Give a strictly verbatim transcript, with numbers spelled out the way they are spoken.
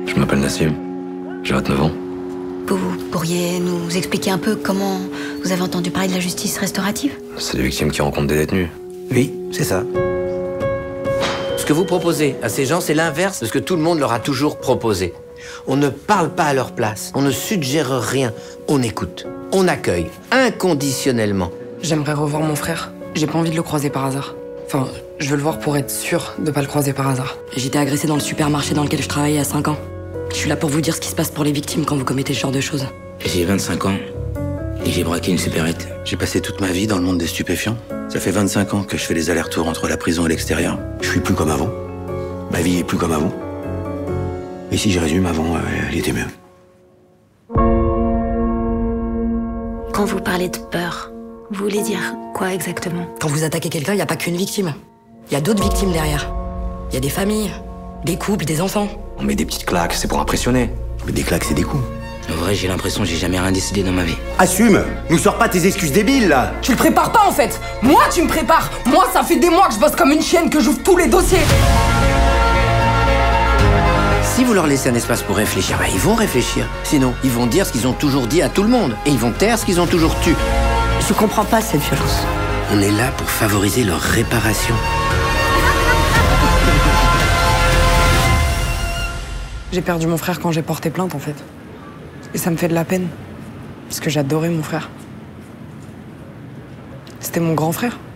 Je m'appelle Nassim, j'ai vingt-neuf ans. Vous pourriez nous expliquer un peu comment vous avez entendu parler de la justice restaurative? C'est des victimes qui rencontrent des détenus. Oui, c'est ça. Ce que vous proposez à ces gens, c'est l'inverse de ce que tout le monde leur a toujours proposé. On ne parle pas à leur place, on ne suggère rien, on écoute, on accueille, inconditionnellement. J'aimerais revoir mon frère. J'ai pas envie de le croiser par hasard. Enfin, je veux le voir pour être sûr de pas le croiser par hasard. J'étais agressée dans le supermarché dans lequel je travaillais à cinq ans. Je suis là pour vous dire ce qui se passe pour les victimes quand vous commettez ce genre de choses. J'ai vingt-cinq ans et j'ai braqué une supérette. J'ai passé toute ma vie dans le monde des stupéfiants. Ça fait vingt-cinq ans que je fais les allers-retours entre la prison et l'extérieur. Je suis plus comme avant. Ma vie est plus comme avant. Et si je résume, avant, elle était mieux. Quand vous parlez de peur, vous voulez dire quoi exactement? Quand vous attaquez quelqu'un, il n'y a pas qu'une victime. Il y a d'autres victimes derrière. Il y a des familles, des couples, des enfants. On met des petites claques, c'est pour impressionner. Mais des claques, c'est des coups. En vrai, j'ai l'impression que j'ai jamais rien décidé dans ma vie. Assume! Nous sors pas tes excuses débiles, là! Tu le prépares pas en fait. Moi, tu me prépares. Moi, ça fait des mois que je bosse comme une chienne, que j'ouvre tous les dossiers. Si vous leur laissez un espace pour réfléchir, bah, ils vont réfléchir. Sinon, ils vont dire ce qu'ils ont toujours dit à tout le monde. Et ils vont taire ce qu'ils ont toujours tu. Je comprends pas cette violence. On est là pour favoriser leur réparation. J'ai perdu mon frère quand j'ai porté plainte en fait. Et ça me fait de la peine. Parce que j'adorais mon frère. C'était mon grand frère.